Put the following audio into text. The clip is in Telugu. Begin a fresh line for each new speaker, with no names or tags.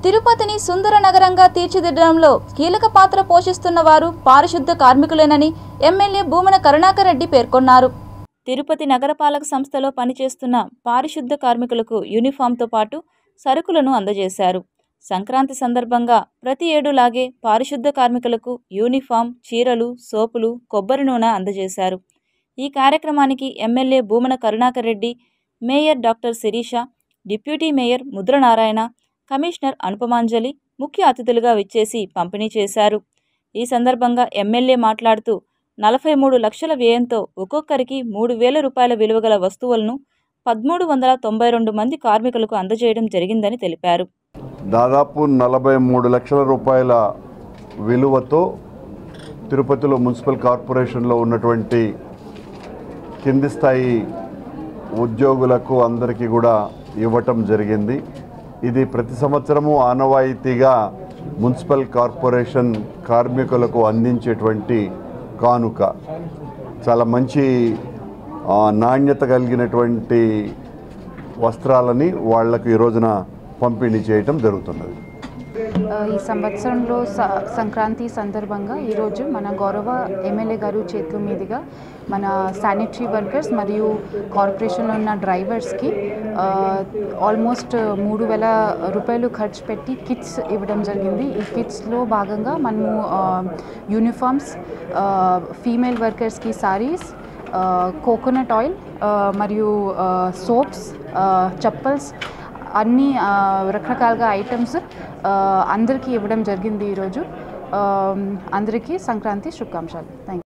తిరుపతిని సుందర నగరంగా తీర్చిదిద్దడంలో కీలక పాత్ర పోషిస్తున్న వారు పారిశుద్ధ కార్మికులేనని ఎమ్మెల్యే భూమన కరుణాకర్ రెడ్డి పేర్కొన్నారు. తిరుపతి నగరపాలక సంస్థలో పనిచేస్తున్న పారిశుద్ధ కార్మికులకు యూనిఫామ్తో పాటు సరుకులను అందజేశారు. సంక్రాంతి సందర్భంగా ప్రతి ఏడులాగే పారిశుద్ధ కార్మికులకు యూనిఫామ్, చీరలు, సోపులు, కొబ్బరి నూనె అందజేశారు. ఈ కార్యక్రమానికి MLA Bhumana Karunakar Reddy, mayor doctor Sirisha, deputy mayor Mudranarayana, commissioner Anupamanjali ముఖ్య అతిథులుగా విచ్చేసి పంపిణీ చేశారు. ఈ సందర్భంగా ఎమ్మెల్యే మాట్లాడుతూ 43 లక్షల వ్యయంతో ఒక్కొక్కరికి 3,000 రూపాయల విలువ గల వస్తువులను 1392 మంది కార్మికులకు అందజేయడం జరిగిందని తెలిపారు.
దాదాపు 43 లక్షల రూపాయల విలువతో తిరుపతిలో మున్సిపల్ కార్పొరేషన్లో ఉన్నటువంటి కింది స్థాయి ఉద్యోగులకు అందరికీ కూడా ఇవ్వటం జరిగింది. ఇది ప్రతి సంవత్సరము ఆనవాయితీగా మున్సిపల్ కార్పొరేషన్ కార్మికులకు అందించేటువంటి కానుక. చాలా మంచి నాణ్యత కలిగినటువంటి వస్త్రాలని వాళ్లకు ఈ రోజున పంపిణీ చేయటం జరుగుతున్నది.
ఈ సంవత్సరంలో సంక్రాంతి సందర్భంగా ఈరోజు మన గౌరవ ఎమ్మెల్యే గారు చేతుల మీదుగా మన శానిటరీ వర్కర్స్ మరియు కార్పొరేషన్లో ఉన్న డ్రైవర్స్కి ఆల్మోస్ట్ 3,000 రూపాయలు ఖర్చు పెట్టి కిట్స్ ఇవ్వడం జరిగింది. ఈ కిట్స్లో భాగంగా మనము యూనిఫామ్స్, ఫీమేల్ వర్కర్స్కి సారీస్, కోకోనట్ ఆయిల్ మరియు సోప్స్, చప్పల్స్ అన్ని రకరకాలుగా ఐటమ్స్ అందరికీ ఇవ్వడం జరిగింది. ఈరోజు అందరికీ సంక్రాంతి శుభాకాంక్షలు. Thank you.